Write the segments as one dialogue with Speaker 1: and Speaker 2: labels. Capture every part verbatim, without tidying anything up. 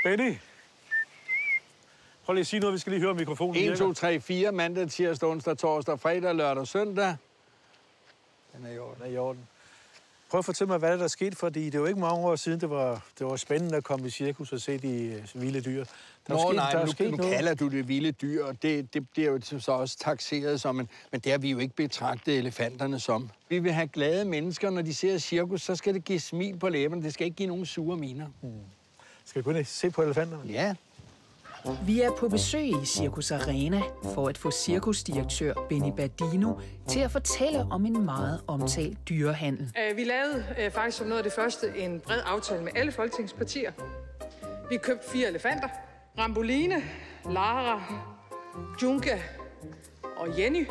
Speaker 1: Benny! Prøv lige at sige noget, vi skal lige høre mikrofonen.
Speaker 2: en, to, tre, fire, mandag, tirsdag, onsdag, torsdag, fredag, lørdag, søndag. Den er i orden.
Speaker 1: Den er i orden. Prøv at fortælle mig, hvad der er sket, fordi det er jo ikke mange år siden, det var, det var spændende at komme i cirkus og se de vilde dyr. Der
Speaker 2: Nå,
Speaker 1: sket,
Speaker 2: nej,
Speaker 1: der
Speaker 2: nu,
Speaker 1: sket
Speaker 2: nu
Speaker 1: noget.
Speaker 2: kalder du det vilde dyr, og det, det bliver jo så også takseret som, en, men det har vi jo ikke betragtet elefanterne som. Vi vil have glade mennesker, når de ser cirkus, så skal det give smil på læberne, det skal ikke give nogen sure miner.
Speaker 1: Hmm. Skal vi gå ind og se på elefanterne?
Speaker 2: Ja.
Speaker 3: Vi er på besøg i Cirkus Arena for at få cirkusdirektør Benny Berdino til at fortælle om en meget omtalt dyrehandel.
Speaker 4: Vi lavede faktisk som noget af det første en bred aftale med alle folketingspartier. Vi købte fire elefanter. Ramboline, Lara, Junka og Jenny.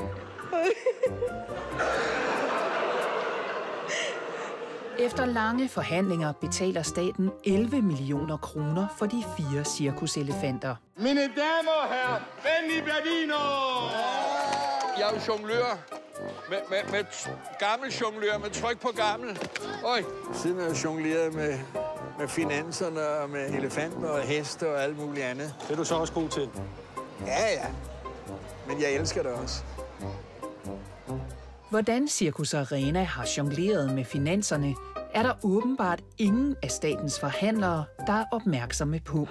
Speaker 3: Efter lange forhandlinger betaler staten elleve millioner kroner for de fire cirkuselefanter.
Speaker 5: Mine damer og herrer, Benny Berdino!
Speaker 2: Jeg er jo jonglør. Med, med, med gammel jonglør, med tryk på gammel. Øj. Siden jeg jongleret med, med finanserne og med elefanter og heste og alt muligt andet.
Speaker 1: Det er du så også god til?
Speaker 2: Ja, ja. Men jeg elsker det også.
Speaker 3: Hvordan Cirkus Arena har jongleret med finanserne, er der åbenbart ingen af statens forhandlere, der er opmærksomme på.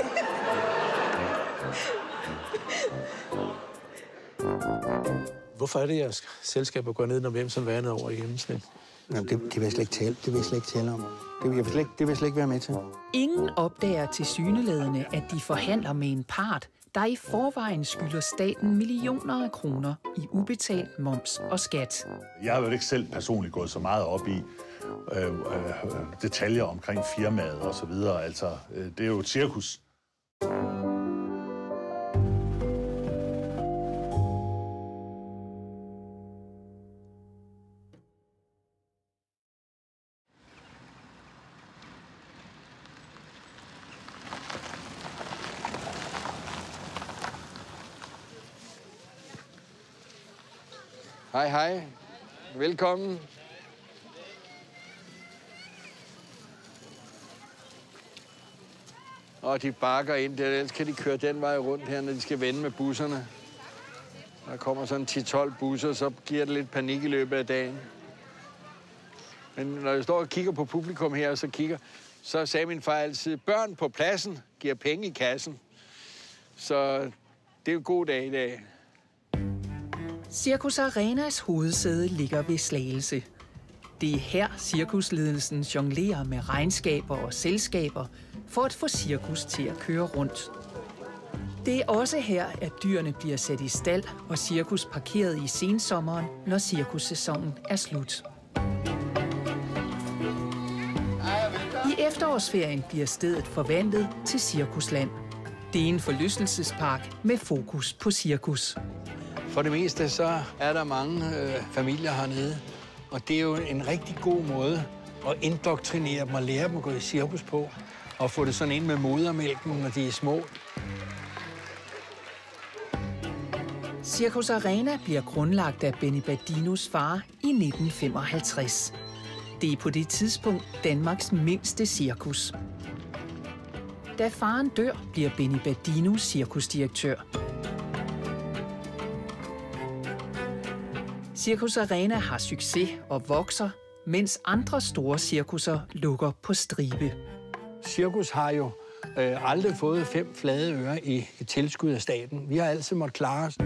Speaker 1: Hvorfor er det, at jeres selskaber går ned og hjem som vandet over i gennemsnit?
Speaker 2: Jamen, det, det vil jeg slet ikke tale, det vil jeg slet ikke tale om. Det vil jeg slet ikke, det vil jeg slet ikke være med til.
Speaker 3: Ingen opdager tilsyneladende, at de forhandler med en part, der i forvejen skylder staten millioner af kroner i ubetalt moms og skat.
Speaker 6: Jeg har jo ikke selv personligt gået så meget op i øh, øh, detaljer omkring firmaet og så videre. Altså, øh, det er jo et cirkus.
Speaker 2: Hej, hej. Velkommen. Og de bakker ind der, ellers kan de køre den vej rundt her, når de skal vende med busserne. Der kommer sådan ti tolv busser, så giver det lidt panik i løbet af dagen. Men når jeg står og kigger på publikum her, og så kigger, så sagde min far altid, børn på pladsen giver penge i kassen. Så det er jo en god dag i dag.
Speaker 3: Cirkus Arenas hovedsæde ligger ved Slagelse. Det er her cirkusledelsen jonglerer med regnskaber og selskaber for at få cirkus til at køre rundt. Det er også her, at dyrene bliver sat i stald og cirkus parkeret i sensommeren, når cirkussæsonen er slut. I efterårsferien bliver stedet forvandlet til Cirkusland. Det er en forlystelsespark med fokus på cirkus.
Speaker 2: For det meste så er der mange øh, familier hernede, og det er jo en rigtig god måde at indoktrinere dem og lære dem at gå i cirkus på, og få det sådan ind med modermælken, når de er små.
Speaker 3: Cirkus Arena bliver grundlagt af Benny Berdinos far i nitten femoghalvtreds. Det er på det tidspunkt Danmarks mindste cirkus. Da faren dør, bliver Benny Berdino cirkusdirektør. Cirkus Arena har succes og vokser, mens andre store cirkusser lukker på stribe.
Speaker 2: Cirkus har jo øh, aldrig fået fem flade øre i et tilskud af staten. Vi har altid måttet klare os.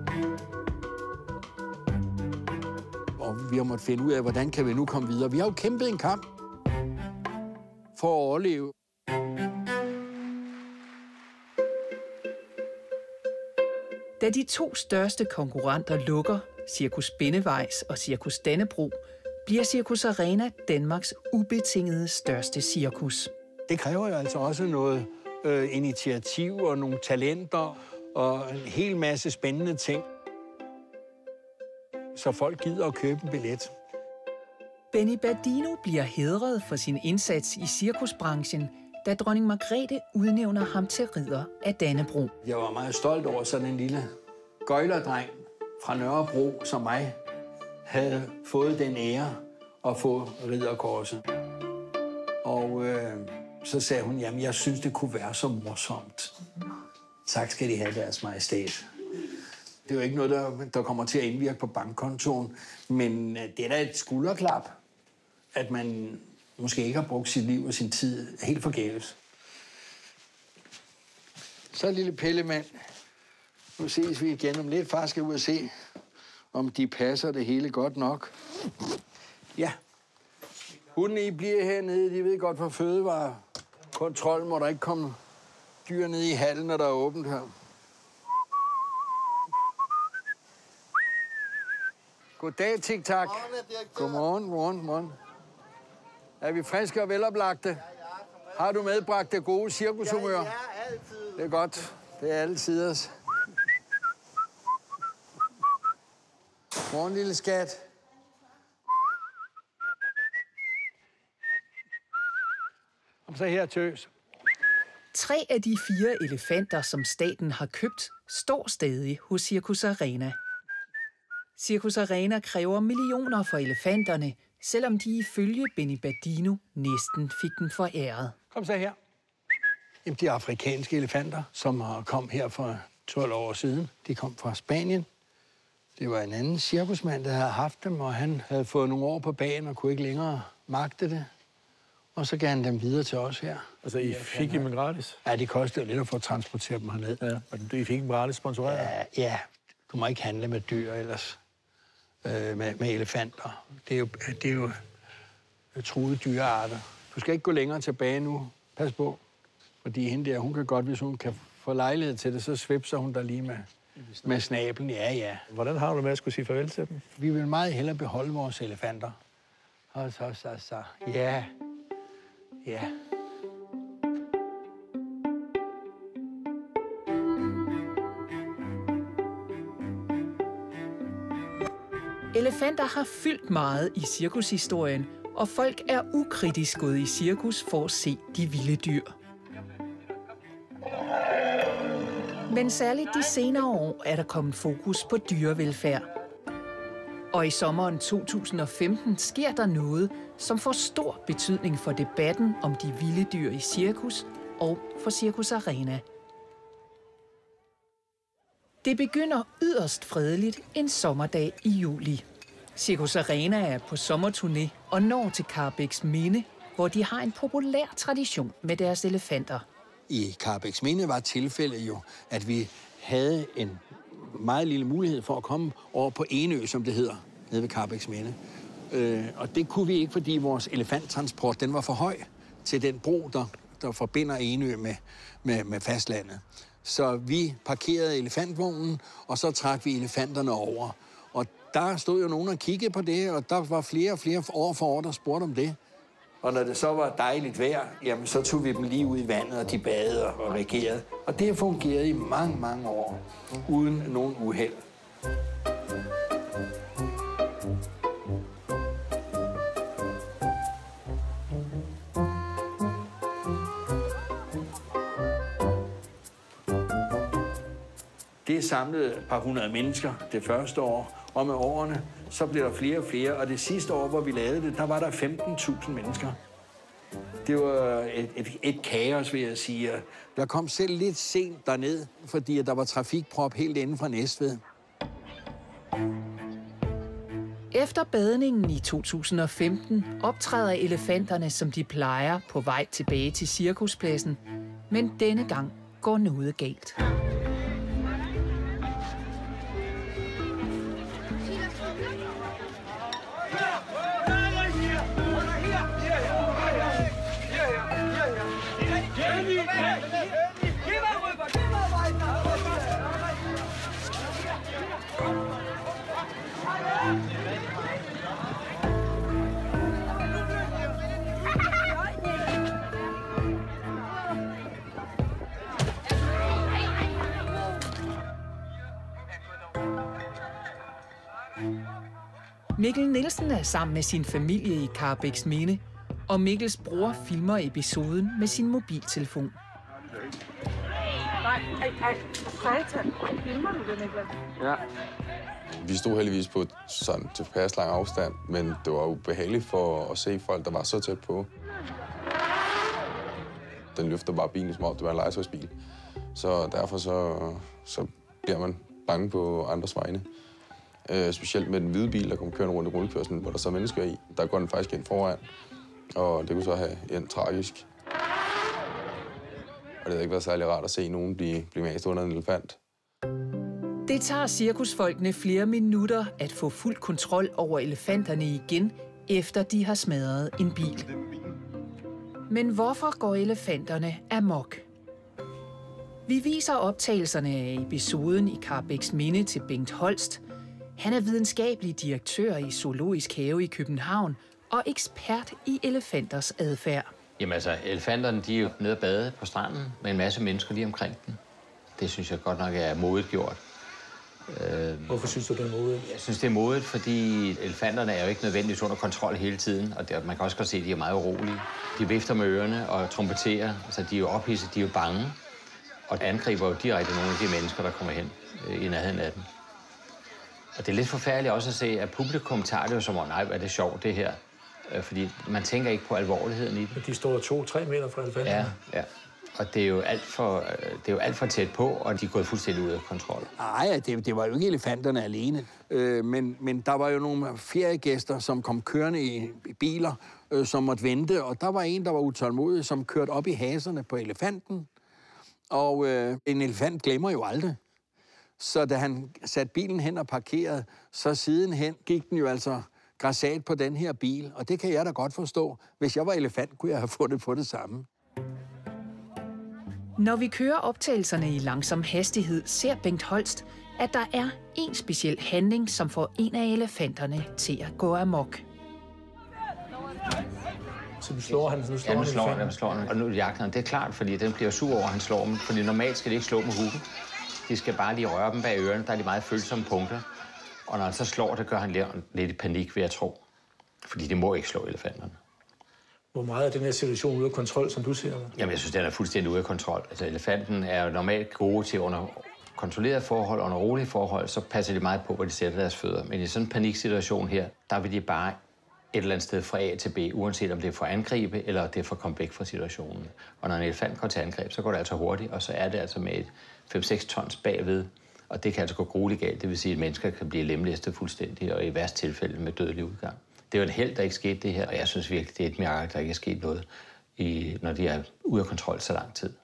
Speaker 2: Og vi har måttet finde ud af, hvordan kan vi nu komme videre. Vi har jo kæmpet en kamp for at overleve.
Speaker 3: Da de to største konkurrenter lukker, Cirkus Bennevejs og Cirkus Dannebro, bliver Cirkus Arena Danmarks ubetingede største cirkus.
Speaker 2: Det kræver jo altså også noget øh, initiativ og nogle talenter og en hel masse spændende ting, så folk gider at købe en billet.
Speaker 3: Benny Berdino bliver hædret for sin indsats i cirkusbranchen, da dronning Margrethe udnævner ham til ridder af Dannebrog.
Speaker 2: Jeg var meget stolt over sådan en lille gøjlerdreng fra Nørrebro, som mig, havde fået den ære at få ridderkorset. Og øh,
Speaker 7: Så sagde hun, jamen jeg synes, det kunne være så morsomt. Tak skal de have, deres majestæt. Det er jo ikke noget, der, der kommer til at indvirke på bankkontoen, men det er da et skulderklap, at man måske ikke har brugt sit liv og sin tid helt forgæves.
Speaker 2: Så lille pillemand. Nu ses vi igen om lidt. Far skal ud og se, om de passer det hele godt nok. Ja. Hunden I bliver hernede, de ved godt, hvor fødevare. Kontrol må der ikke komme dyr ned i hallen, når der er åbent her. Goddag, Tik-tak. Godmorgen, godmorgen, godmorgen. Er vi friske og veloplagte? Har du medbragt det gode cirkushumør?
Speaker 8: Ja, altid.
Speaker 2: Det er godt. Det er alle tiders. Morgen, lille skat. Kom så her, tøs.
Speaker 3: Tre af de fire elefanter, som staten har købt, står stadig hos Cirkus Arena. Cirkus Arena kræver millioner for elefanterne, selvom de ifølge Benny Badino næsten fik den foræret.
Speaker 2: Kom så her. Jamen, de afrikanske elefanter, som kom her for tolv år siden, de kom fra Spanien. Det var en anden cirkusmand, der havde haft dem, og han havde fået nogle år på bagen og kunne ikke længere magte det. Og så gav han dem videre til os her.
Speaker 1: Altså, I fik dem gratis?
Speaker 2: Ja, det kostede lidt at få transporteret dem herned.
Speaker 1: Ja, og I fik dem gratis sponsoreret?
Speaker 2: Ja, ja, du må ikke handle med dyr ellers. Øh, med, med elefanter. Det er jo, det er jo truede dyrearter. Du skal ikke gå længere tilbage nu. Pas på. Fordi hende der, hun kan godt, hvis hun kan få lejlighed til det, så svipser hun der lige med, med snablen. Ja, ja.
Speaker 1: Hvordan har du med at skulle sige farvel til dem?
Speaker 2: Vi vil meget hellere beholde vores elefanter. Og så, så, så. Ja. Ja.
Speaker 3: Elefanter har fyldt meget i cirkushistorien, og folk er ukritisk gået i cirkus for at se de vilde dyr. Men særligt de senere år er der kommet fokus på dyrevelfærd. Og i sommeren to tusind og femten sker der noget, som får stor betydning for debatten om de vilde dyr i cirkus og for Cirkus Arena. Det begynder yderst fredeligt en sommerdag i juli. Cirkus Arena er på sommerturné og når til Karrebæksminde, hvor de har en populær tradition med deres elefanter.
Speaker 2: I Karrebæksminde var tilfældet jo, at vi havde en meget lille mulighed for at komme over på Enø, som det hedder, nede ved Karrebæksminde. Øh, og det kunne vi ikke, fordi vores elefanttransport den var for høj til den bro, der, der forbinder Enø med, med, med fastlandet. Så vi parkerede elefantvognen, og så trak vi elefanterne over. Og der stod jo nogen og kiggede på det, og der var flere og flere år for år, der spurgte om det. Og når det så var dejligt vejr, jamen så tog vi dem lige ud i vandet, og de badede og reagerede. Og det har fungeret i mange, mange år, uden nogen uheld. Det samlede et par hundrede mennesker det første år, og med årene, så blev der flere og flere, og det sidste år, hvor vi lavede det, der var der femten tusind mennesker. Det var et, et, et kaos, vil jeg sige. Der kom selv lidt sent derned, fordi der var trafikprop helt inden fra Næstved.
Speaker 3: Efter badningen i to tusind og femten optræder elefanterne, som de plejer, på vej tilbage til cirkuspladsen. Men denne gang går noget galt. Mikkel Nielsen er sammen med sin familie i Karrebæksminde, og Mikkels bror filmer episoden med sin mobiltelefon.
Speaker 4: Nej, ej, ej. Satan. Filmer du det, Niklas?
Speaker 9: Ja. Vi stod heldigvis på sådan tilpas lang afstand, men det var ubehageligt for at se folk, der var så tæt på. den løfter bare bilen, som om det var en legetøjsbil. Så derfor så, så bliver man bange på andres vegne. Øh, specielt med den hvide bil, der kommer kørende rundt i rullekørslen, hvor der så er mennesker i. Der går den faktisk ind foran, og det kunne så have endt tragisk. Og det havde ikke været særlig rart at se nogen blive, blive mast under en elefant.
Speaker 3: Det tager cirkusfolkene flere minutter at få fuld kontrol over elefanterne igen, efter de har smadret en bil. Men hvorfor går elefanterne amok? Vi viser optagelserne af episoden i Karrebæksminde til Bengt Holst. Han er videnskabelig direktør i Zoologisk Have i København og ekspert i elefanters adfærd.
Speaker 8: Jamen altså, elefanterne de er jo nede at bade på stranden med en masse mennesker lige omkring dem. Det synes jeg godt nok er modigt gjort.
Speaker 1: Hvorfor synes du, det er modigt?
Speaker 8: Jeg synes, det er modigt, fordi elefanterne er jo ikke nødvendigvis under kontrol hele tiden, og det, man kan også godt se, at de er meget urolige. De vifter med ørerne og trompeterer, så de er jo ophidset, de er jo bange, og angriber jo direkte nogle af de mennesker, der kommer hen øh, i nærheden af dem. Og det er lidt forfærdeligt også at se, at publikum tager det jo som, nej, hvad er det sjovt, det her. Øh, fordi man tænker ikke på alvorligheden i det.
Speaker 1: De står to-tre meter fra elefanterne.
Speaker 8: Ja, ja. Og det er jo alt for, det er jo alt for tæt på, og de er gået fuldstændig ud af kontrol.
Speaker 7: Nej, det, det var jo ikke elefanterne alene. Øh, men, men der var jo nogle feriegæster, som kom kørende i, i biler, øh, som måtte vente. Og der var en, der var utålmodig, som kørte op i haserne på elefanten. Og øh, en elefant glemmer jo aldrig. Så da han satte bilen hen og parkerede, så sidenhen gik den jo altså grassat på den her bil. Og det kan jeg da godt forstå. Hvis jeg var elefant, kunne jeg have fundet på det samme.
Speaker 3: Når vi kører optagelserne i langsom hastighed, ser Bengt Holst, at der er en speciel handling, som får en af elefanterne til at gå amok.
Speaker 1: Så nu slår han, nu slår
Speaker 8: ja, nu
Speaker 1: han
Speaker 8: slår han, slår han. Og nu jagter han. Det er klart, fordi den bliver sur over, at han slår dem. Fordi normalt skal de ikke slå med huggen. De skal bare lige røre dem bag ørerne. Der er de meget følsomme punkter. Og når han så slår, det gør han lidt, lidt i panik, vil jeg tro. Fordi de må ikke slå elefanterne.
Speaker 1: Hvor meget er den her situation ude af kontrol, som du ser det?
Speaker 8: Jamen, jeg synes, den er fuldstændig ude af kontrol. Altså, elefanten er jo normalt gode til under kontrollerede forhold, under rolige forhold, så passer de meget på, hvor de sætter deres fødder. Men i sådan en paniksituation her, der vil de bare et eller andet sted fra A til B, uanset om det er for at angribe, eller det er for at komme væk fra situationen. Og når en elefant går til angreb, så går det altså hurtigt, og så er det altså med et fem seks tons bagved. Og det kan altså gå grueligt galt. Det vil sige, at mennesker kan blive lemlæstet fuldstændig, og i værst tilfælde med dødelig udgang. Det er jo en held, der ikke skete det her, og jeg synes virkelig, det er et mirakel, der ikke er sket noget, i, når de er ude af kontrol så lang tid.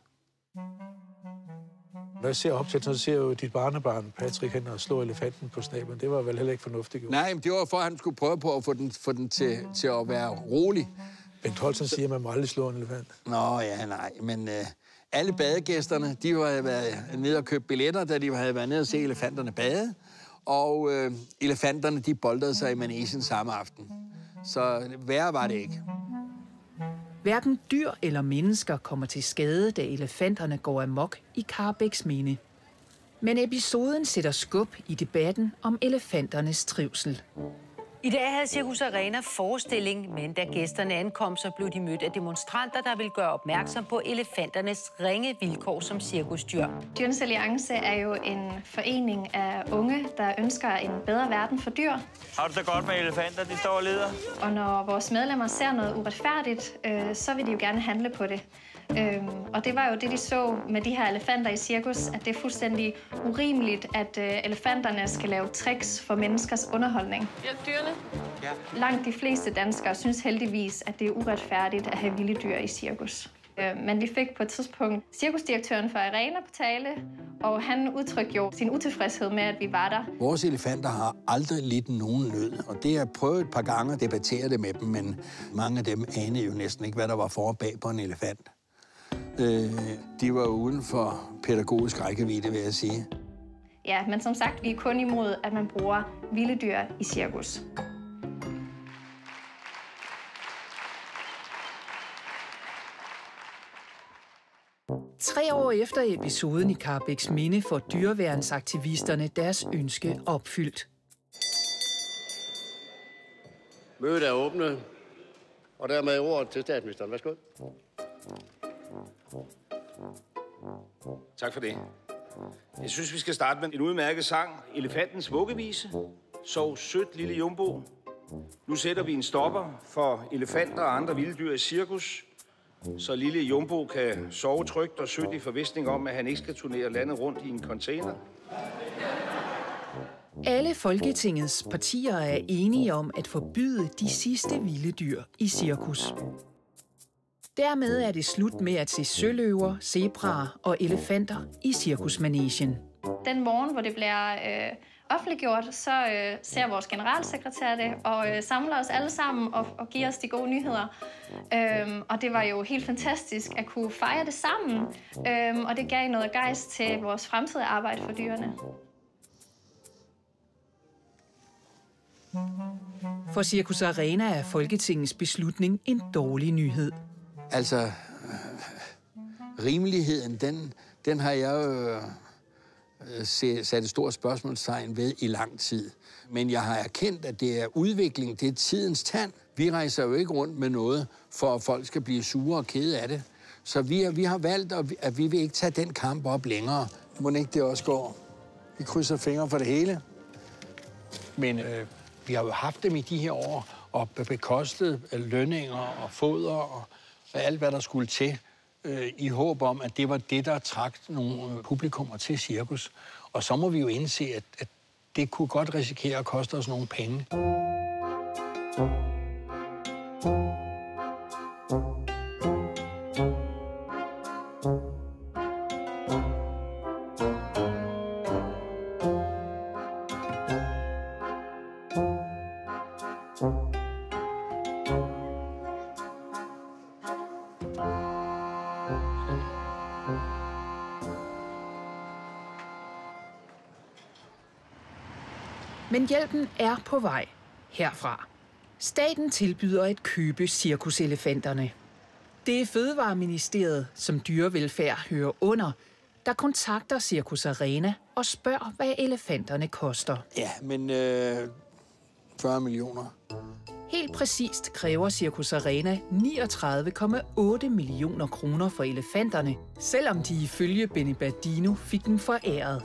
Speaker 1: Når jeg ser optagelserne, så ser jeg jo dit barnebarn, Patrick, hen og slå elefanten på snablen. Det var vel heller ikke fornuftigt. Jo.
Speaker 7: Nej, men det var for, at han skulle prøve på at få den, få den til, til at være rolig.
Speaker 1: Bengt Holst siger, at man må aldrig slå en elefant.
Speaker 7: Nå ja, nej, men øh, alle badegæsterne, de havde været nede og købt billetter, da de havde været nede og se elefanterne bade. Og øh, elefanterne, de boldede sig i manegen samme aften. Så værre var det ikke.
Speaker 3: Hverken dyr eller mennesker kommer til skade, da elefanterne går amok i Karrebæksminde. Men episoden sætter skub i debatten om elefanternes trivsel.
Speaker 10: I dag havde Cirkus Arena forestilling, men da gæsterne ankom, så blev de mødt af demonstranter, der vil gøre opmærksom på elefanternes ringe vilkår som cirkusdyr.
Speaker 11: Dyrenes Alliance er jo en forening af unge, der ønsker en bedre verden for dyr.
Speaker 12: Har du det godt med elefanter, de står og lider?
Speaker 11: Og når vores medlemmer ser noget uretfærdigt, øh, så vil de jo gerne handle på det. Øhm, og det var jo det, de så med de her elefanter i cirkus, at det er fuldstændig urimeligt, at øh, elefanterne skal lave tricks for menneskers underholdning.
Speaker 13: Ja, dyrene.
Speaker 11: Ja. Langt de fleste danskere synes heldigvis, at det er uretfærdigt at have vilde dyr i cirkus. Øh, men vi fik på et tidspunkt cirkusdirektøren for Arena på tale, og han udtrykte jo sin utilfredshed med, at vi var der.
Speaker 7: Vores elefanter har aldrig lidt nogen nød, og det har jeg prøvet et par gange at debattere det med dem, men mange af dem anede jo næsten ikke, hvad der var for og bag på en elefant. Øh, de var uden for pædagogisk rækkevidde, vil jeg sige.
Speaker 11: Ja, men som sagt, vi er kun imod, at man bruger vilde dyr i cirkus.
Speaker 3: Tre år efter episoden i Karrebæksminde får dyreværnsaktivisterne deres ønske opfyldt.
Speaker 14: Mødet er åbnet, og dermed ordet til statsministeren. Værsgo.
Speaker 12: Tak for det. Jeg synes, vi skal starte med en udmærket sang. Elefantens vuggevise. Sov sødt, lille jumbo. Nu sætter vi en stopper for elefanter og andre vilde dyr i cirkus. så lille Jumbo kan sove trygt og sødt i forvisning om, at han ikke skal turnere landet rundt i en container.
Speaker 3: Alle Folketingets partier er enige om at forbyde de sidste vilde dyr i cirkus. Dermed er det slut med at se søløver, zebraer og elefanter i cirkusmanagen.
Speaker 11: Den morgen, hvor det bliver øh, offentliggjort, så øh, ser vores generalsekretær det og øh, samler os alle sammen og, og giver os de gode nyheder. Øhm, og det var jo helt fantastisk at kunne fejre det sammen, øhm, og det gav noget gejst til vores fremtidige arbejde for dyrene.
Speaker 3: For Cirkus Arena er Folketingets beslutning en dårlig nyhed.
Speaker 7: Altså, øh, rimeligheden, den, den har jeg øh, sat et stort spørgsmålstegn ved i lang tid. Men jeg har erkendt, at det er udvikling, det er tidens tand. Vi rejser jo ikke rundt med noget, for at folk skal blive sure og kede af det. Så vi, vi har valgt, at vi vil ikke tage den kamp op længere. Må ikke det også går? Vi krydser fingre for det hele. Men øh, vi har jo haft dem i de her år, og bekostet lønninger og foder og alt, hvad der skulle til, øh, i håb om, at det var det, der trak nogle publikummer til cirkus. Og så må vi jo indse, at, at det kunne godt risikere at koste os nogle penge.
Speaker 3: Men hjælpen er på vej herfra. Staten tilbyder at købe cirkuselefanterne. Det er Fødevareministeriet, som dyrevelfærd hører under, der kontakter Cirkus Arena og spørger, hvad elefanterne koster.
Speaker 7: Ja, men øh, fyrre millioner.
Speaker 3: Helt præcist kræver Cirkus Arena niogtredive komma otte millioner kroner for elefanterne, selvom de ifølge Benny Berdino fik dem foræret.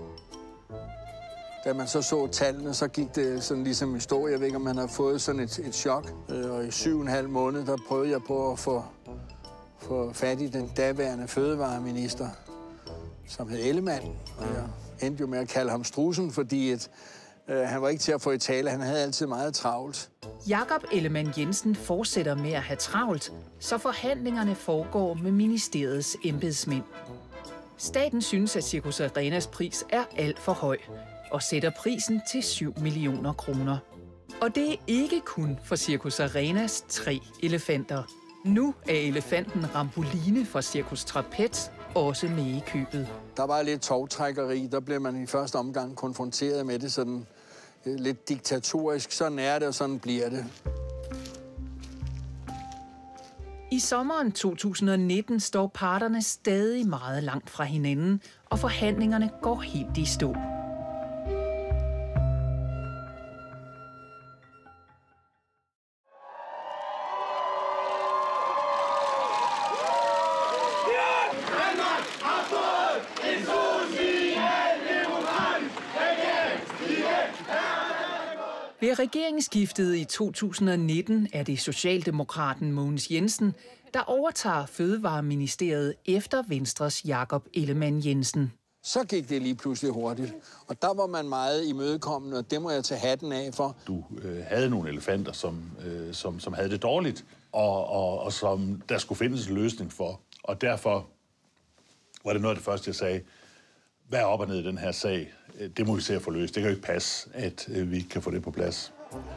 Speaker 7: Da man så så tallene, så gik det sådan ligesom i stå. Jeg ved ikke, om man har fået sådan et, et chok. Og i syv og en halv måned, der prøvede jeg på at få, få fat i den daværende fødevareminister, som hed Ellemann. Og jeg endte jo med at kalde ham Strusen, fordi et, øh, han var ikke til at få i tale. Han havde altid meget travlt.
Speaker 3: Jakob Ellemann Jensen fortsætter med at have travlt, så forhandlingerne foregår med ministeriets embedsmænd. Staten synes, at Cirkus Arenas pris er alt for høj, og sætter prisen til syv millioner kroner. Og det er ikke kun for Cirkus Arenas tre elefanter. Nu er elefanten Ramboline fra Cirkus Trapez også med i købet.
Speaker 7: Der var lidt tovtrækkeri. Der blev man i første omgang konfronteret med det sådan lidt diktatorisk. Sådan er det, og sådan bliver det.
Speaker 3: I sommeren to tusind og nitten står parterne stadig meget langt fra hinanden, og forhandlingerne går helt i stå. Ved regeringsskiftet i to tusind og nitten er det socialdemokraten Mogens Jensen, der overtager Fødevareministeriet efter Venstres Jakob Ellemann Jensen.
Speaker 7: Så gik det lige pludselig hurtigt, og der var man meget imødekommende, og det må jeg tage hatten af for.
Speaker 6: Du øh, havde nogle elefanter, som, øh, som, som havde det dårligt, og, og, og som der skulle findes en løsning for. Og derfor var det noget af det første, jeg sagde. Hvad er op og ned i den her sag? Det må vi se at få løst. Det kan jo ikke passe, at vi ikke kan få det på plads.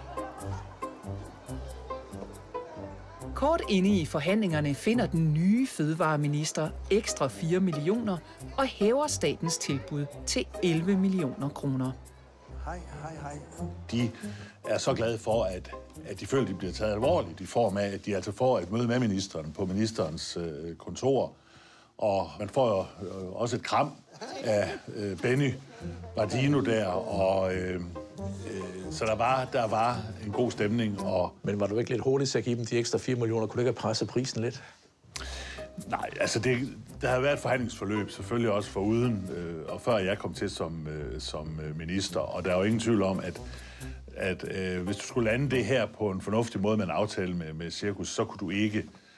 Speaker 3: Kort inde i forhandlingerne finder den nye fødevareminister ekstra fire millioner og hæver statens tilbud til elleve millioner kroner.
Speaker 7: Hej, hej, hej.
Speaker 6: De er så glade for, at, at de føler, at de bliver taget alvorligt i form af, at de altså får et møde med ministeren på ministerens øh, kontor. Og man får jo øh, også et kram af øh, Benny Berdino der, og øh, øh, så der var, der var en god stemning. Og
Speaker 13: men var du ikke lidt hurtigt til at give dem de ekstra fire millioner? Kunne du ikke have presset prisen lidt?
Speaker 6: Nej, altså det, der har været et forhandlingsforløb, selvfølgelig også foruden, øh, og før jeg kom til som, øh, som minister, og der er jo ingen tvivl om, at, at øh, hvis du skulle lande det her på en fornuftig måde med en aftale med, med Cirkus, så kunne du ikke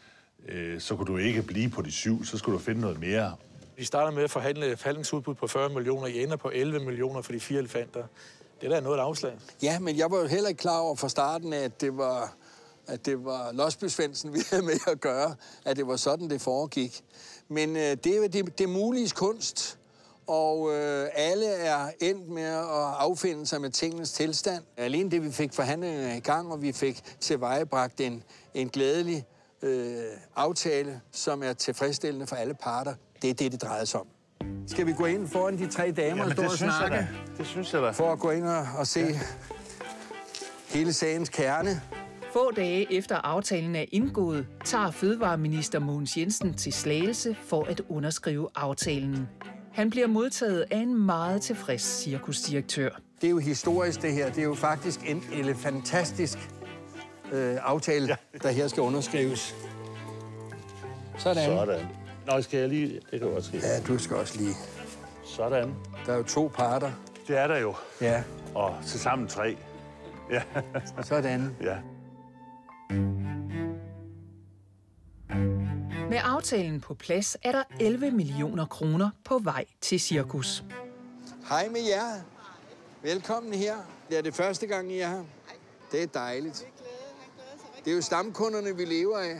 Speaker 6: øh, så kunne du ikke blive på de syv, så skulle du finde noget mere.
Speaker 13: Vi starter med at forhandle forhandlingsudbud på fyrre millioner. I ender på elleve millioner for de fire elefanter. Det der er noget af et afslag.
Speaker 7: Ja, men jeg var jo heller ikke klar over fra starten, at det var, at det var Losby Svendsen, vi havde med at gøre, at det var sådan, det foregik. Men øh, det er jo det, det muliges kunst, og øh, alle er endt med at affinde sig med tingens tilstand. Alene det, vi fik forhandlingerne i gang, og vi fik tilvejebragt en, en glædelig øh, aftale, som er tilfredsstillende for alle parter. Det er det, det drejer sig om. Skal vi gå ind foran de tre damer og stå og snakke?
Speaker 6: Det synes jeg da.
Speaker 7: For at gå ind og, og se ja. hele sagens kerne.
Speaker 3: Få dage efter aftalen er indgået, tager fødevareminister Mogens Jensen til Slagelse for at underskrive aftalen. Han bliver modtaget af en meget tilfreds cirkusdirektør.
Speaker 7: Det er jo historisk, det her. Det er jo faktisk en elefantastisk øh, aftale, ja. der her skal underskrives. Sådan.
Speaker 6: Sådan. Nå, skal jeg lige... Det kan også ske.
Speaker 7: Ja, du skal også lige.
Speaker 6: Sådan.
Speaker 7: Der er jo to parter.
Speaker 6: Det er der jo.
Speaker 7: Ja.
Speaker 6: Og til sammen tre. Ja.
Speaker 7: Sådan.
Speaker 6: Ja.
Speaker 3: Med aftalen på plads er der elleve millioner kroner på vej til cirkus.
Speaker 7: Hej med jer. Velkommen her. Det er det første gang, I er her. Det er dejligt. Det er jo stamkunderne, vi lever af.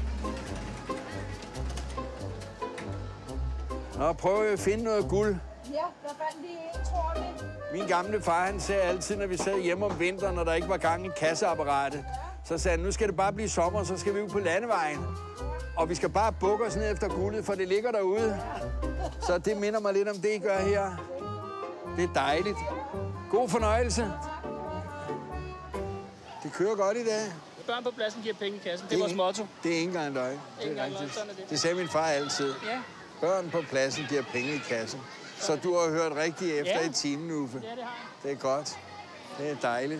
Speaker 7: Nå, prøv at finde noget guld.
Speaker 15: Ja, der fandt vi en, tror det.
Speaker 7: Min gamle far, han sagde altid, når vi sad hjemme om vinteren, når der ikke var gang i kasseapparatet, så sagde han, nu skal det bare blive sommer, så skal vi ud på landevejen. Og vi skal bare bukke os ned efter guldet, for det ligger derude. Så det minder mig lidt om det, I gør her. Det er dejligt. God fornøjelse. Det kører godt i dag.
Speaker 16: Børn på pladsen giver penge i kassen. Det er vores motto.
Speaker 7: Det er ikke engang løgn. Det er rigtigt. Det sagde min far altid.
Speaker 16: Ja.
Speaker 7: Børn på pladsen giver penge i kassen. Så du har hørt rigtig efter
Speaker 16: ja.
Speaker 7: i timen, Uffe.
Speaker 16: Ja, det har
Speaker 7: jeg. Det er godt. Det er dejligt.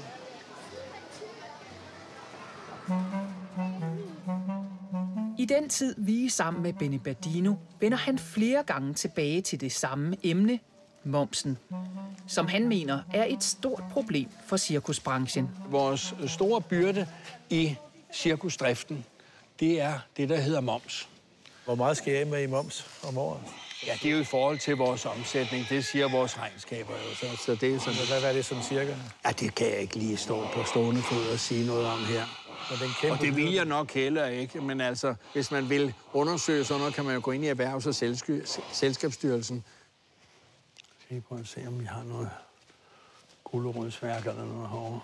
Speaker 3: I den tid, vi er sammen med Benny Badino, vender han flere gange tilbage til det samme emne, momsen, som han mener er et stort problem for cirkusbranchen.
Speaker 7: Vores store byrde i cirkusdriften, det er det, der hedder moms.
Speaker 1: Hvor meget skal jeg af med i moms om året?
Speaker 7: Ja, det er jo i forhold til vores omsætning. Det siger vores regnskaber jo. Så, så det er sådan...
Speaker 1: Hvad, hvad er det sådan cirka?
Speaker 7: Ja, det kan jeg ikke lige stå på stående fod og sige noget om her. Og det vil jeg nok heller ikke. Men altså, hvis man vil undersøge sådan noget, kan man jo gå ind i Erhvervs- og Selskabsstyrelsen. Skal vi prøve at se, om vi har noget gulerodsværk eller noget herovre.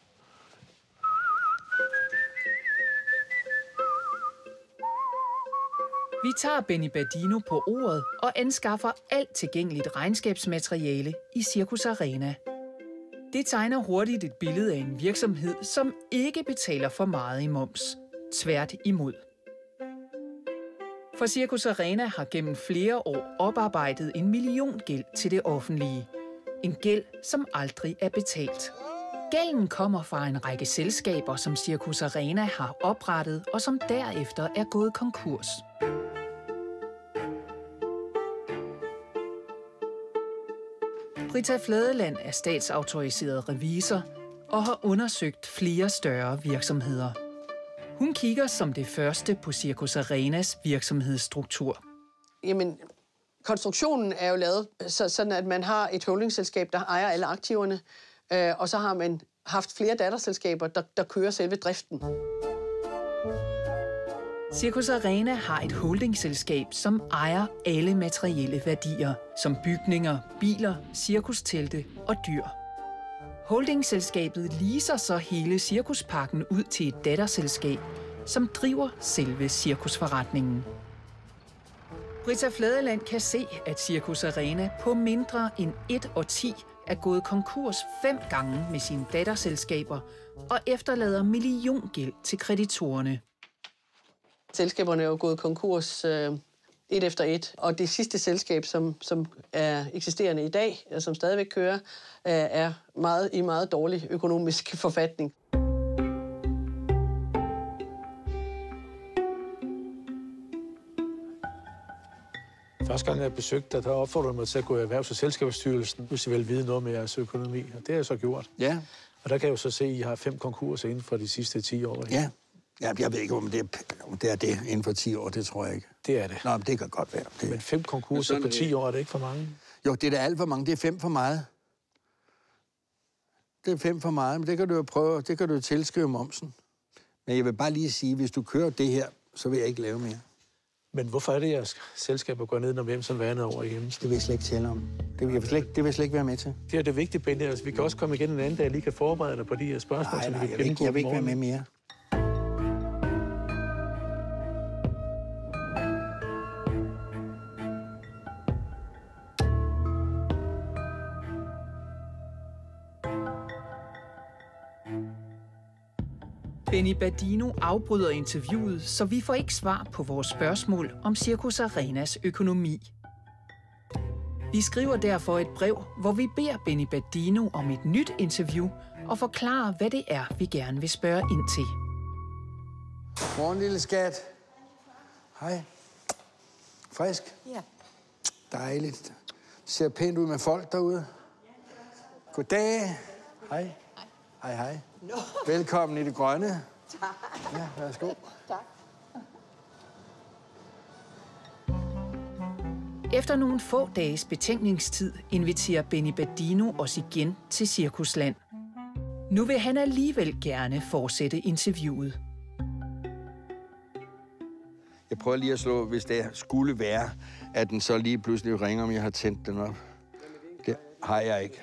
Speaker 3: Vi tager Benny Badino på ordet og anskaffer alt tilgængeligt regnskabsmateriale i Cirkus Arena. Det tegner hurtigt et billede af en virksomhed, som ikke betaler for meget i moms. Tvært imod. For Cirkus Arena har gennem flere år oparbejdet en milliongæld til det offentlige. En gæld, som aldrig er betalt. Gælden kommer fra en række selskaber, som Cirkus Arena har oprettet, og som derefter er gået konkurs. Britta Fladeland er statsautoriseret revisor og har undersøgt flere større virksomheder. Hun kigger som det første på Cirkus Arenas virksomhedsstruktur.
Speaker 17: Jamen, konstruktionen er jo lavet så, sådan, at man har et holdingselskab, der ejer alle aktiverne, øh, og så har man haft flere datterselskaber, der, der kører selve driften.
Speaker 3: Cirkus Arena har et holdingselskab, som ejer alle materielle værdier, som bygninger, biler, cirkustelte og dyr. Holdingselskabet leaser så hele cirkusparken ud til et datterselskab, som driver selve cirkusforretningen. Britta Fladeland kan se, at Cirkus Arena på mindre end et årti er gået konkurs fem gange med sine datterselskaber og efterlader milliongæld til kreditorerne.
Speaker 17: Selskaberne er jo gået konkurs øh, et efter et, og det sidste selskab, som, som er eksisterende i dag, og som stadigvæk kører, øh, er meget, i meget dårlig økonomisk forfatning.
Speaker 1: Første gang jeg besøgte dig, der opfordrede mig til at gå i Erhvervs- og Selskabsstyrelsen, hvis I vil vide noget med jeres økonomi, og det har jeg så gjort.
Speaker 7: Ja.
Speaker 1: Og der kan jeg jo så se, at I har fem konkurser inden for de sidste ti år.
Speaker 7: Ja, Ja, jeg ved ikke, om det, er, om det er det inden for ti år, det tror jeg ikke.
Speaker 1: Det er det.
Speaker 7: Nå, men det kan godt være. Det.
Speaker 1: Men fem konkurser på ti år, er det ikke for mange?
Speaker 7: Jo, det er da alt for mange. Det er fem for meget. Det er fem for meget, men det kan du jo prøve, det kan du jo tilskrive momsen. Men jeg vil bare lige sige, hvis du kører det her, så vil jeg ikke lave mere.
Speaker 1: Men hvorfor er det, at selskaber går ned, når hvem som vandet over hjemme?
Speaker 7: Det vil jeg slet ikke tale om. Det vil jeg slet, det vil jeg slet ikke være med til.
Speaker 1: Det er det vigtige, Benny. Altså, vi kan også komme igen en anden dag, og lige kan forberede dig på de her spørgsmål,
Speaker 7: nej,
Speaker 1: så vi
Speaker 7: nej,
Speaker 1: kan
Speaker 7: jeg vil ikke, jeg vil ikke være med mere.
Speaker 3: Benny Badino afbryder interviewet, så vi får ikke svar på vores spørgsmål om Cirkus Arenas økonomi. Vi skriver derfor et brev, hvor vi beder Benny Badino om et nyt interview og forklarer, hvad det er, vi gerne vil spørge ind til.
Speaker 7: Morgen, lille skat. Hej. Frisk?
Speaker 15: Ja.
Speaker 7: Dejligt. Det ser pænt ud med folk derude. Goddag. Hej. Hej, hej.
Speaker 15: No.
Speaker 7: Velkommen i det grønne.
Speaker 15: Tak.
Speaker 7: Ja, værsgo.
Speaker 15: Tak.
Speaker 3: Efter nogle få dages betænkningstid inviterer Benny Badino os igen til Cirkusland. Nu vil han alligevel gerne fortsætte interviewet.
Speaker 7: Jeg prøver lige at slå, hvis det skulle være, at den så lige pludselig ringer, om jeg har tændt den op. Det har jeg ikke.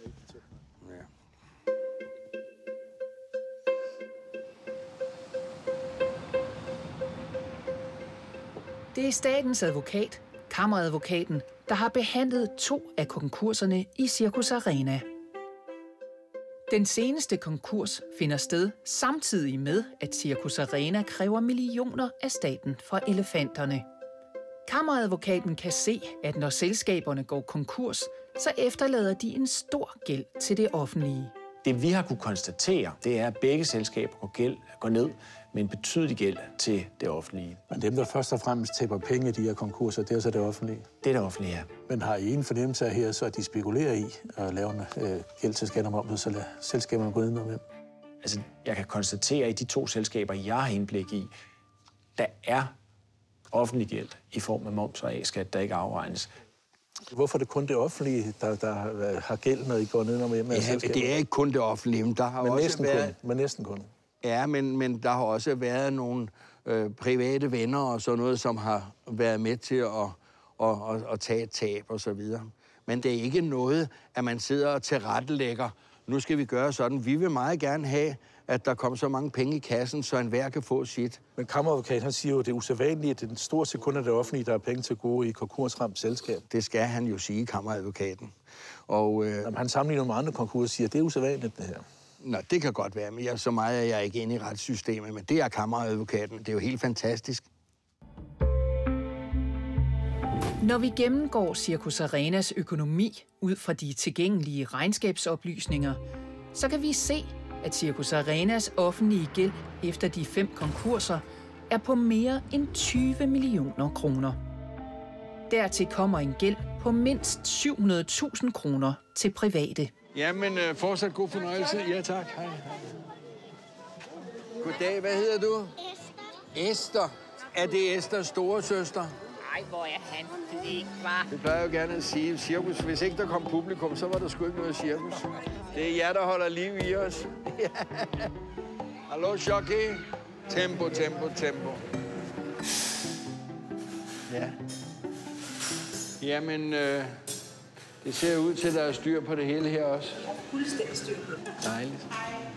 Speaker 3: Det er statens advokat, kammeradvokaten, der har behandlet to af konkurserne i Cirkus Arena. Den seneste konkurs finder sted samtidig med, at Cirkus Arena kræver millioner af staten for elefanterne. Kammeradvokaten kan se, at når selskaberne går konkurs, så efterlader de en stor gæld til det offentlige.
Speaker 18: Det vi har kunne konstatere, det er, at begge selskaber går, gæld, går ned med en betydelig gæld til det offentlige.
Speaker 1: Men dem, der først og fremmest taber penge i de her konkurser, det er så det offentlige?
Speaker 18: Det er det offentlige, ja.
Speaker 1: Men har I en fornemmelse af her, så at de spekulerer i at lave en øh, gæld til skatteområdet, så lader selskaberne gå ned med dem?
Speaker 18: Altså, jeg kan konstatere, at i de to selskaber, jeg har indblik i, der er offentlig gæld i form af moms og A-skat, der ikke afregnes.
Speaker 1: Hvorfor er det kun det offentlige, der, der har gæld, når I går ned med hjemme?
Speaker 7: Ja, det er ikke kun det offentlige, men der har
Speaker 1: men
Speaker 7: også
Speaker 1: næsten
Speaker 7: været...
Speaker 1: Kun. Men næsten kun.
Speaker 7: Ja, men, men der har også været nogle øh, private venner og sådan noget, som har været med til at, at, at, at tage et tab og så videre. Men det er ikke noget, at man sidder og tilrettelægger. Nu skal vi gøre sådan. Vi vil meget gerne have, at der kommer så mange penge i kassen, så enhver kan få sit.
Speaker 1: Men kammeradvokat, han siger jo, at det er usædvanligt, at det er den store sekund af det offentlige, der er penge til gode i konkursramt selskab.
Speaker 7: Det skal han jo sige, kammeradvokaten. Og, øh...
Speaker 1: Jamen, han sammenligner med andre konkurser og siger, at det er usædvanligt, det her.
Speaker 7: Nå, det kan godt være, men jeg, så meget er jeg ikke inde i retssystemet, men det er kammeradvokaten. Det er jo helt fantastisk.
Speaker 3: Når vi gennemgår Cirkus Arenas økonomi ud fra de tilgængelige regnskabsoplysninger, så kan vi se, at Cirkus Arenas offentlige gæld efter de fem konkurser er på mere end tyve millioner kroner. Dertil kommer en gæld på mindst syv hundrede tusind kroner til private.
Speaker 7: Jamen, øh, fortsat god fornøjelse. Ja, tak. Hej, hej. Goddag, hvad hedder du? Esther. Esther. Er det Esters store søster?
Speaker 19: Nej, hvor er han flink, hva'?
Speaker 7: Vi plejer jo gerne at sige, cirkus, hvis ikke der kom publikum, så var der sgu ikke noget cirkus. Det er jer, der holder liv i os. Hallo, jockey. Tempo, tempo, tempo. Ja. Jamen, øh, det ser ud til, at der er styr på det hele her også.
Speaker 19: Jeg er fuldstændig styr på det.
Speaker 7: Dejligt.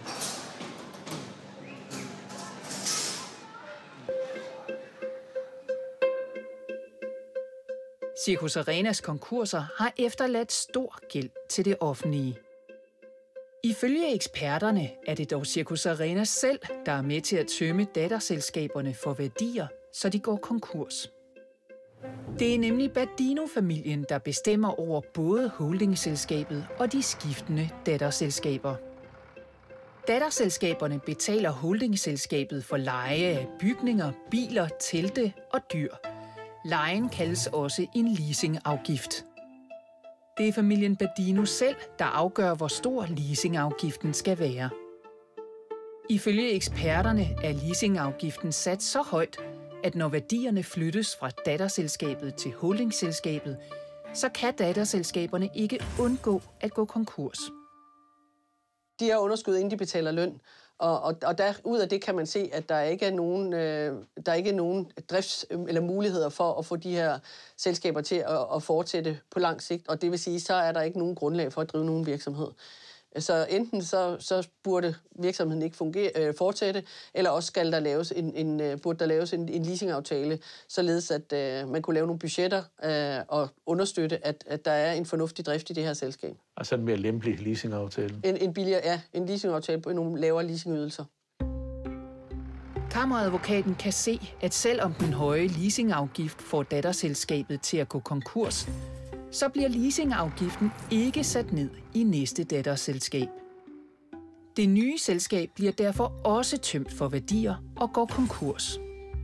Speaker 3: Cirkus Arenas konkurser har efterladt stor gæld til det offentlige. Ifølge eksperterne er det dog Cirkus Arena selv, der er med til at tømme datterselskaberne for værdier, så de går konkurs. Det er nemlig Badino-familien, der bestemmer over både holdingselskabet og de skiftende datterselskaber. Datterselskaberne betaler holdingselskabet for leje af bygninger, biler, telte og dyr. Lejen kaldes også en leasingafgift. Det er familien Badino selv, der afgør, hvor stor leasingafgiften skal være. Ifølge eksperterne er leasingafgiften sat så højt, at når værdierne flyttes fra datterselskabet til holdingselskabet, så kan datterselskaberne ikke undgå at gå konkurs.
Speaker 17: De har underskud, inden de betaler løn, og, og, og der, ud af det kan man se, at der ikke er nogen, øh, der ikke er nogen drifts- eller muligheder for at få de her selskaber til at, at fortsætte på lang sigt, og det vil sige, så er der ikke nogen grundlag for at drive nogen virksomhed. Så enten så, så burde virksomheden ikke fungere, øh, fortsætte, eller også skal der laves en, en, burde der laves en, en leasingaftale, således at øh, man kunne lave nogle budgetter øh, og understøtte, at, at der er en fornuftig drift i det her selskab.
Speaker 1: Altså en mere lempelig leasingaftale?
Speaker 17: En, en billigere, ja, en leasingaftale på nogle lavere leasingydelser.
Speaker 3: Kammeradvokaten kan se, at selvom den høje leasingafgift får datterselskabet til at gå konkurs, så bliver leasingafgiften ikke sat ned i næste datterselskab. Det nye selskab bliver derfor også tømt for værdier og går konkurs.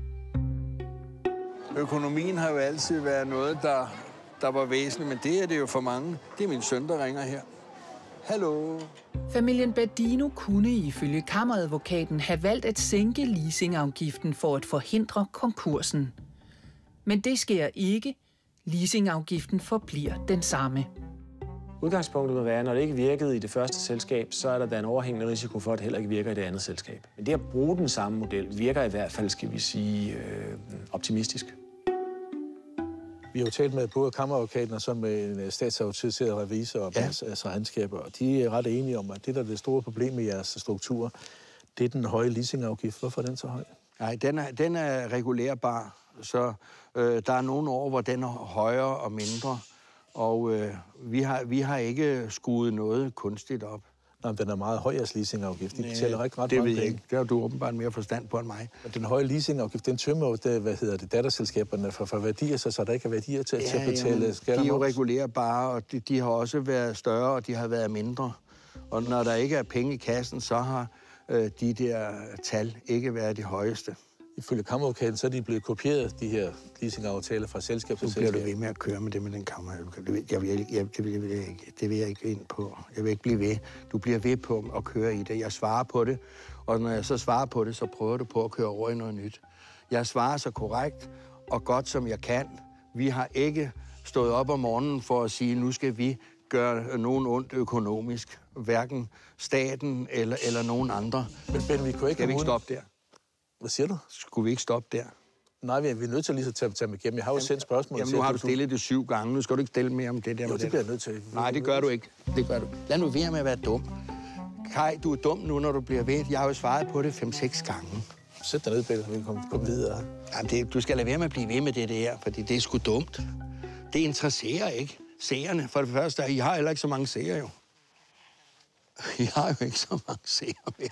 Speaker 2: Økonomien har jo altid været noget, der, der var væsentligt, men det er det jo for mange. Det er min søn, der ringer her. Hallo?
Speaker 3: Familien Badino kunne ifølge kammeradvokaten have valgt at sænke leasingafgiften for at forhindre konkursen. Men det sker ikke. Leasingafgiften forbliver den samme.
Speaker 18: Udgangspunktet må være, at når det ikke virkede i det første selskab, så er der da en overhængende risiko for, at det heller ikke virker i det andet selskab. Men det at bruge den samme model virker i hvert fald, skal vi sige, øh, optimistisk.
Speaker 1: Vi har jo talt med både kammeradvokaten og så med en statsautoriseret revisor og ja. altså regnskaber, og de er ret enige om, at det, der er det store problem med jeres struktur, det er den høje leasingafgift. Hvorfor er den så høj?
Speaker 2: Nej, den er, den er regulerbar, så øh, der er nogle år, hvor den er højere og mindre, og øh, vi, har, vi har ikke skruet noget kunstigt op.
Speaker 1: Nå, den er meget høj, jeres leasingafgift. De betaler ikke ret
Speaker 2: det
Speaker 1: mange
Speaker 2: ved jeg
Speaker 1: penge.
Speaker 2: ikke. Det har du åbenbart mere forstand på end mig.
Speaker 1: Men den høje leasingafgift, den tømmer jo det, hvad hedder det, datterselskaberne for, for værdier, så, så der ikke er værdier til, ja, til at betale skatter.
Speaker 2: De er jo regulerbare, og de, de har også været større, og de har været mindre. Og når der ikke er penge i kassen, så har øh, de der tal ikke været de højeste.
Speaker 1: Ifølge kammeradvokaten, så er de blevet kopieret, de her leasingaftaler fra selskab til
Speaker 2: selskab. Nu bliver du ved med at køre med det med den kammeradvokat. Jeg vil, jeg, jeg, det, vil, jeg vil ikke, det vil jeg ikke ind på. Jeg vil ikke blive ved. Du bliver ved på at køre i det. Jeg svarer på det, og når jeg så svarer på det, så prøver du på at køre over i noget nyt. Jeg svarer så korrekt og godt, som jeg kan. Vi har ikke stået op om morgenen for at sige, nu skal vi gøre nogen ondt økonomisk. Hverken staten eller, eller nogen andre.
Speaker 1: Men Ben, vi kunne ikke...
Speaker 2: Skal vi ikke stoppe der?
Speaker 1: Hvad siger du?
Speaker 2: Skulle vi ikke stoppe der?
Speaker 1: Nej, vi er, vi er nødt til lige at tage, tage dem igennem. Jeg har jo sendt spørgsmål.
Speaker 2: Jamen, nu har du stillet det syv gange. Nu skal du ikke stille mere om det der.
Speaker 1: Jo,
Speaker 2: med
Speaker 1: det bliver jeg nødt til.
Speaker 2: Nej, det gør du ikke. Det gør du. Lad nu være med at være dum. Kai, du er dum nu, når du bliver ved. Jeg har jo svaret på det fem-seks gange.
Speaker 1: Sæt dig ned, Peter, så vi kan komme, komme videre.
Speaker 2: Jamen, det, du skal lade være med at blive ved med det der, fordi det er sgu dumt. Det interesserer ikke seerne. For det første, I har heller ikke så mange seere, jo. I har jo ikke så mange seere mere.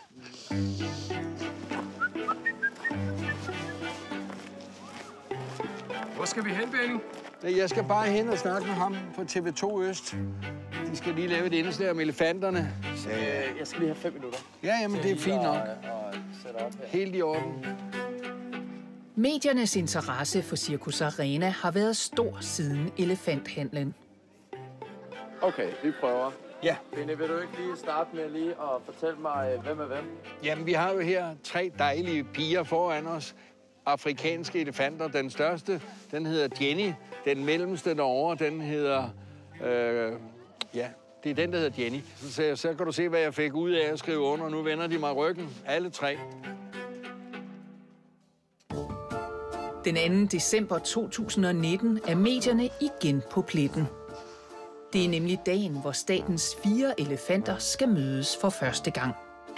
Speaker 5: Hvor skal vi hen, Benny?
Speaker 2: Jeg skal bare hen og snakke med ham på T V to Øst. De skal lige lave et indslag om elefanterne.
Speaker 5: Så... Jeg skal lige have fem minutter.
Speaker 2: Ja, jamen det er fint nok. Helt i orden.
Speaker 3: Mediernes interesse for Cirkus Arena har været stor siden elefanthandlen.
Speaker 5: Okay, vi prøver.
Speaker 2: Ja.
Speaker 5: Benny, vil du ikke lige starte med lige at fortælle mig, hvem er hvem?
Speaker 2: Jamen, vi har jo her tre dejlige piger foran os. Afrikanske elefanter. Den største, den hedder Jenny. Den mellemste derovre, den hedder... Øh, ja, det er den, der hedder Jenny. Så, så kan du se, hvad jeg fik ud af at skrive under. Nu vender de mig ryggen. Alle tre.
Speaker 3: Den anden december to tusind og nitten er medierne igen på pletten. Det er nemlig dagen, hvor statens fire elefanter skal mødes for første gang.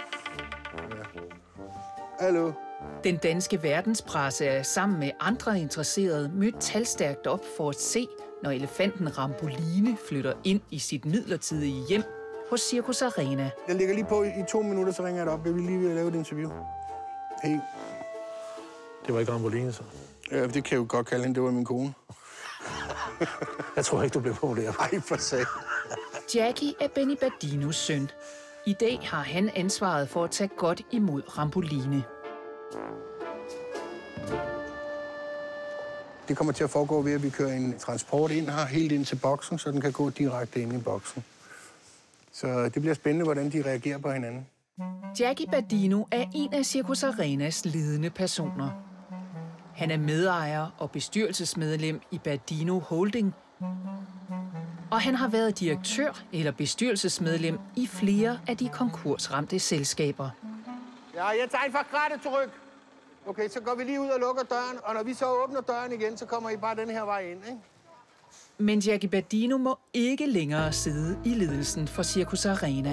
Speaker 2: Hallo.
Speaker 3: Den danske verdenspresse er sammen med andre interesserede mødt talstærkt op for at se, når elefanten Ramboline flytter ind i sit midlertidige hjem hos Cirkus Arena.
Speaker 20: Jeg ligger lige på i to minutter, så ringer jeg dig op. Jeg vil lige lave et interview. Hey.
Speaker 1: Det var ikke Ramboline, så?
Speaker 20: Ja, det kan jeg jo godt kalde hende. Det var min kone.
Speaker 1: Jeg tror ikke, du bliver populær.
Speaker 20: Ej, for sag.
Speaker 3: Jackie er Benny Badinos søn. I dag har han ansvaret for at tage godt imod Ramboline.
Speaker 20: Det kommer til at foregå ved, at vi kører en transport ind her, helt ind til boksen, så den kan gå direkte ind i boksen. Så det bliver spændende, hvordan de reagerer på hinanden.
Speaker 3: Jackie Badino er en af Cirkus Arenas ledende personer. Han er medejer og bestyrelsesmedlem i Badino Holding, og han har været direktør eller bestyrelsesmedlem i flere af de konkursramte selskaber.
Speaker 20: Ja, jeg tager en forkrattetryk. Okay, så går vi lige ud og lukker døren, og når vi så åbner døren igen, så kommer I bare den her vej ind, ikke?
Speaker 3: Men Jackie Badino må ikke længere sidde i ledelsen for Cirkus Arena.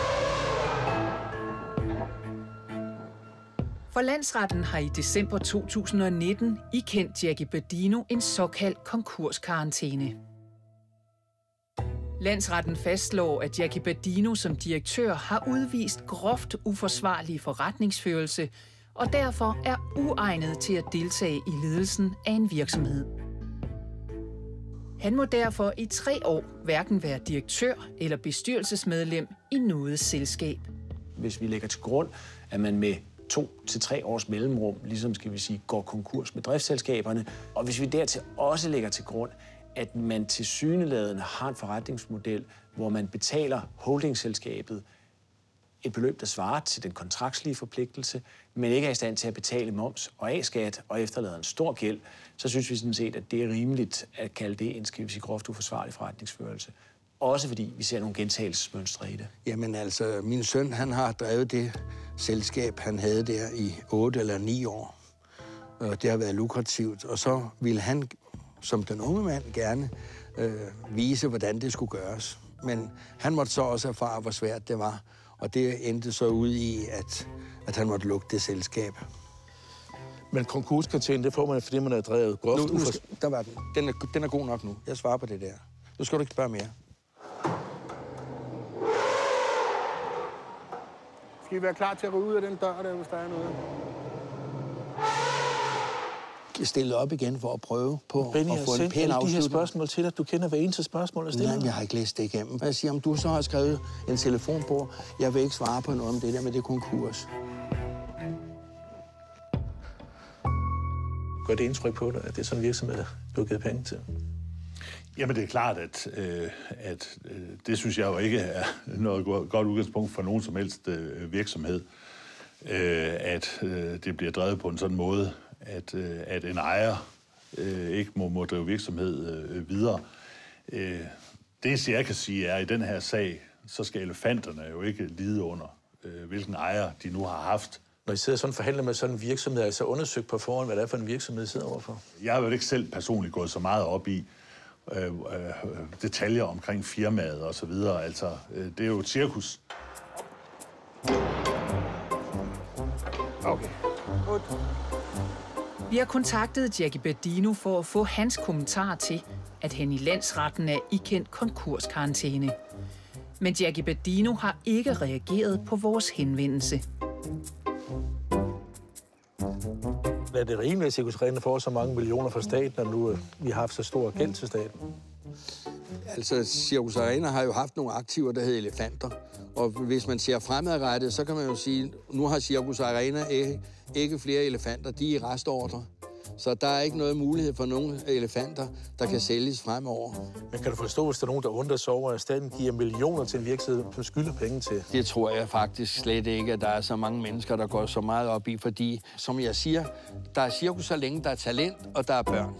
Speaker 3: For landsretten har i december to tusind og nitten ikendt Jackie Badino en såkaldt konkurskarantæne. Landsretten fastslår, at Jackie Badino som direktør har udvist groft uforsvarlig forretningsførelse, og derfor er uegnet til at deltage i ledelsen af en virksomhed. Han må derfor i tre år hverken være direktør eller bestyrelsesmedlem i noget selskab.
Speaker 18: Hvis vi lægger til grund, at man med to til tre års mellemrum, ligesom skal vi sige, går konkurs med driftsselskaberne, og hvis vi dertil også lægger til grund, at man tilsyneladende har en forretningsmodel, hvor man betaler holdingselskabet et beløb, der svarer til den kontraktslige forpligtelse, men ikke er i stand til at betale moms og A-skat og efterlader en stor gæld, så synes vi sådan set, at det er rimeligt at kalde det en, skal vi sige, groft uforsvarlig forretningsførelse. Også fordi vi ser nogle gentagelsesmønstre i det.
Speaker 7: Jamen altså, min søn, han har drevet det selskab, han havde der i otte eller ni år. Og det har været lukrativt. Og så ville han, som den unge mand, gerne øh, vise, hvordan det skulle gøres. Men han måtte så også erfare, hvor svært det var. Og det endte så ud i, at, at han måtte lukke det selskab.
Speaker 1: Men konkurskarantæne, det får man, fordi man er drevet groft.
Speaker 7: Nu, nu skal, der var den. Den er, den er god nok nu. Jeg svarer på det der. Nu skal du ikke spørge mere.
Speaker 20: Skal I være klar til at gå ud af den dør, der, hvis der er noget?
Speaker 7: Jeg stillede op igen for at prøve på
Speaker 1: Benny,
Speaker 7: at få en pæn afslutning.
Speaker 1: de her spørgsmål til dig. Du kender hver eneste spørgsmål, jeg stiller.
Speaker 7: Nej, jeg har ikke læst det igennem. Jeg siger, om du så har skrevet en telefon på, jeg vil ikke svare på noget om det der med det konkurs.
Speaker 1: Gør det indtryk på dig, at det er sådan en virksomhed, du har givet penge til?
Speaker 6: Jamen, det er klart, at, øh, at øh, det synes jeg jo ikke er noget godt udgangspunkt for nogen som helst øh, virksomhed, øh, at øh, det bliver drevet på en sådan måde, at, øh, at en ejer øh, ikke må, må drive virksomhed øh, videre. Øh, det, jeg kan sige, er, at i den her sag, så skal elefanterne jo ikke lide under, øh, hvilken ejer de nu har haft.
Speaker 1: Når I sidder sådan og forhandler med sådan en virksomhed, er I så undersøgt på forhånd, hvad det er for en virksomhed, I sidder overfor?
Speaker 6: Jeg har jo ikke selv personligt gået så meget op i øh, øh, detaljer omkring firmaet og så videre. Altså, øh, det er jo et cirkus.
Speaker 20: Okay. Godt.
Speaker 3: Vi har kontaktet Jackie Badino for at få hans kommentar til, at han i landsretten er ikendt konkurskarantæne. Men Jackie Badino har ikke reageret på vores henvendelse.
Speaker 1: Er det rimeligt, at Cirkus Arena får så mange millioner fra staten, når nu vi har haft så stor gæld til staten?
Speaker 7: Altså, Cirkus Arena har jo haft nogle aktiver, der hedder elefanter. Og hvis man ser fremadrettet, så kan man jo sige, nu har Cirkus Arena ikke, ikke flere elefanter, de er i restordre. Så der er ikke noget mulighed for nogle elefanter, der kan sælges fremover.
Speaker 1: Men kan du forstå, hvis der er nogen, der undrer sig over, at staten giver millioner til en virksomhed, som skylder penge til?
Speaker 7: Det tror jeg faktisk slet ikke, at der er så mange mennesker, der går så meget op i, fordi, som jeg siger, der er cirkus så længe, der er talent, og der er børn.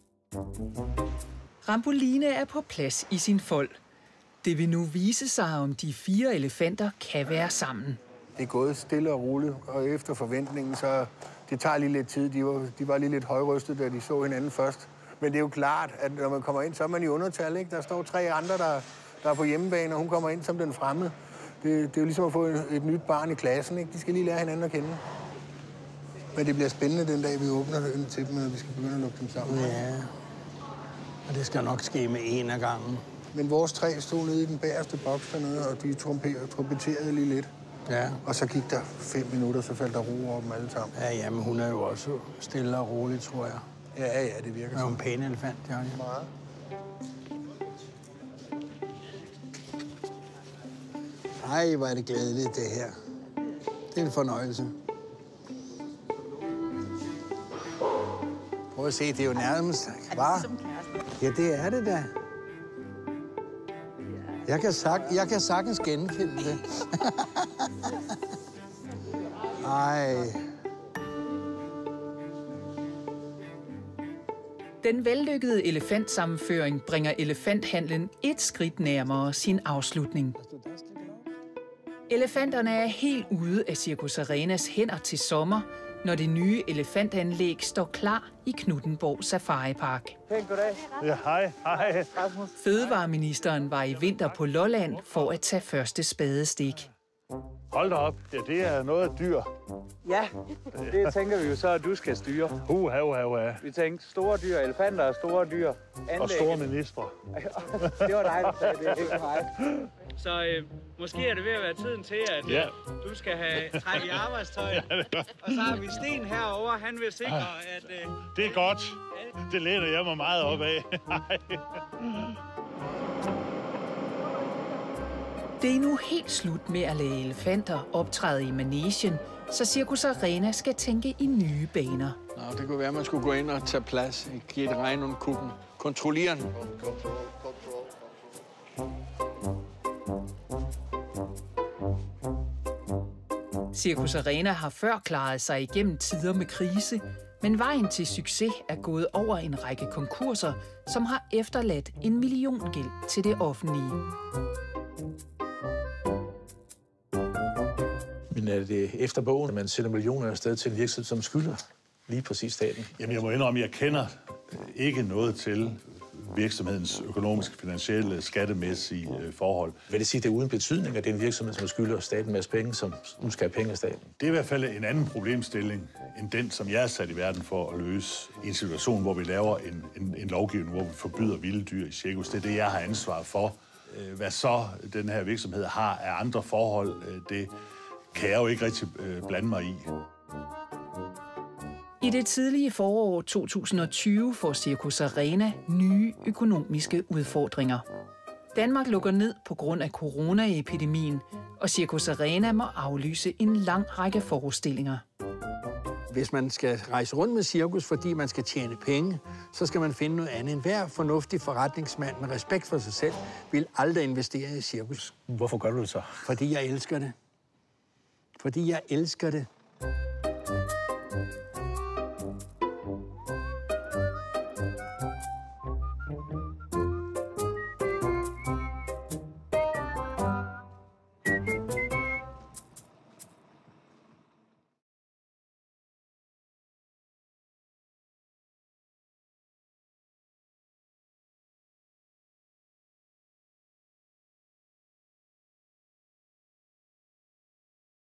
Speaker 3: Ramboline er på plads i sin fold. Det vil nu vise sig, om de fire elefanter kan være sammen.
Speaker 20: Det er gået stille og roligt, og efter forventningen, så det tager lige lidt tid. De var, de var lige lidt højrystet, da de så hinanden først. Men det er jo klart, at når man kommer ind, så er man i undertal, ikke? Der står tre andre, der, der er på hjemmebane, og hun kommer ind som den fremmede. Det, det er jo ligesom at få et, et nyt barn i klassen, ikke? De skal lige lære hinanden at kende. Men det bliver spændende den dag, vi åbner den til dem, og vi skal begynde at lukke dem sammen.
Speaker 7: Ja, og det skal nok ske med en af gangen.
Speaker 20: Men vores tre stod nede i den bagerste boks dernede, og de trompeterede lige lidt.
Speaker 7: Ja.
Speaker 20: Og så gik der fem minutter, så faldt der ro over dem alle sammen.
Speaker 7: Ja, jamen hun er jo også stille og rolig, tror jeg.
Speaker 20: Ja, ja, det virker
Speaker 7: sådan. Er hun en pæn elefant, Johnny?
Speaker 20: Meget. Ej, hvor er det glædeligt, det her. Det er en fornøjelse. Prøv at se, det er jo nærmest... Hvad? Ja, det er det da. Jeg kan, sag, jeg kan sagtens genkende det. Ej.
Speaker 3: Den vellykkede elefantsammenføring bringer elefanthandlen et skridt nærmere sin afslutning. Elefanterne er helt ude af Cirkus Arenas hænder til sommer, når det nye elefantanlæg står klar i Knuthenborg Safaripark.
Speaker 21: Pænt goddag. Ja, hej. Hej.
Speaker 3: Fødevareministeren var i vinter på Lolland for at tage første spadestik.
Speaker 21: Hold da op. Ja, det er noget dyr. Ja, det tænker vi jo så, at du skal styre. Uha, uha, uha. Vi tænkte store dyr, elefanter og store dyr. Anlæg. Og store ministre. Det var dig, der sagde det, ikke mig.
Speaker 22: Så øh, måske er det ved at være tiden til, at ja. du skal have træk i arbejdstøj. Ja, og så har vi Sten herovre, han vil sikre, at... Øh,
Speaker 21: det er godt. Det læner jeg mig meget op af.
Speaker 3: Det er nu helt slut med at lade elefanter optræde i manegen, så Cirkus Arena skal tænke i nye baner.
Speaker 2: Nå, det kunne være, at man skulle gå ind og tage plads. Give et regn under kuppen. Kontrollere den.
Speaker 3: Cirkus Arena har før klaret sig igennem tider med krise, men vejen til succes er gået over en række konkurser, som har efterladt en milliongæld til det offentlige.
Speaker 1: Men er det efter bogen, at man sender millioner afsted til en virksomhed, som skylder lige præcis staten?
Speaker 6: Jamen, jeg må indrømme, at jeg kender ikke noget til virksomhedens økonomiske, finansielle, skattemæssige øh, forhold.
Speaker 1: Vil det sige, at det er uden betydning, at det er en virksomhed, som skylder staten en masse penge, som nu skal have penge af staten?
Speaker 6: Det er i hvert fald en anden problemstilling, end den, som jeg er sat i verden for at løse i en situation, hvor vi laver en, en, en lovgivning, hvor vi forbyder vilde dyr i cirkus. Det er det, jeg har ansvar for. Hvad så den her virksomhed har af andre forhold, det kan jeg jo ikke rigtig øh, blande mig i.
Speaker 3: I det tidlige forår to tusind og tyve får Cirkus Arena nye økonomiske udfordringer. Danmark lukker ned på grund af coronaepidemien, og Cirkus Arena må aflyse en lang række forestillinger.
Speaker 7: Hvis man skal rejse rundt med cirkus, fordi man skal tjene penge, så skal man finde noget andet. En hver fornuftig forretningsmand med respekt for sig selv vil aldrig investere i cirkus.
Speaker 1: Hvorfor gør du det så?
Speaker 7: Fordi jeg elsker det. Fordi jeg elsker det.